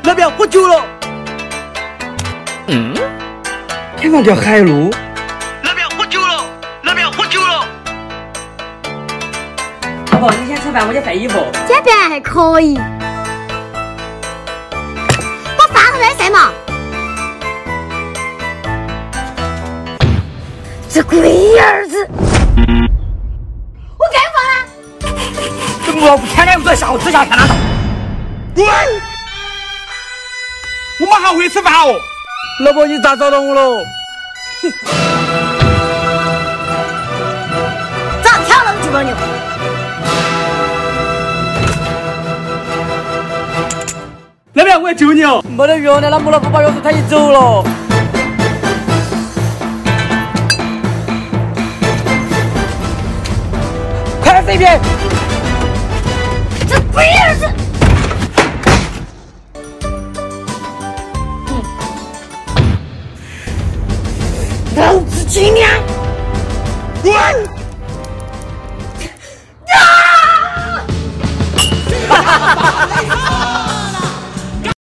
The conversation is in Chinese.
那边喝酒了。 对方叫海路。 那边喝酒了，那边喝酒了。 老婆，你先吃饭，我去晒衣服。 这边还可以。我发个热晒嘛。这龟儿子！我干啥了？ 这我不天天不下午吃下天哪！ 滚！我马上回去吃饭哦。 老婆，你咋找到我了？ 咋跳了这帮牛？ 那边我要救你哦。 没得药了，那木老不把药水他就走了。快来这边！ 这龟儿子！老子今天！ 滚！